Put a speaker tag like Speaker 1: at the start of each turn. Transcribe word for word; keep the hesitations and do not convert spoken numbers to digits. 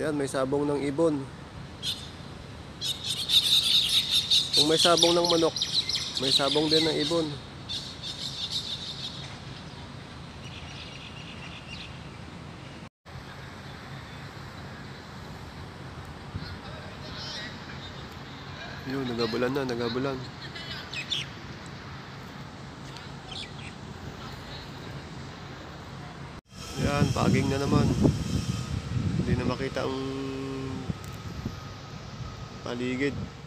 Speaker 1: Yan, may sabong ng ibon. Kung may sabong ng manok, may sabong din ng ibon. Yun, nagabulan na, nagabulan. Yan, paging na naman. Hindi na makita ang paligid.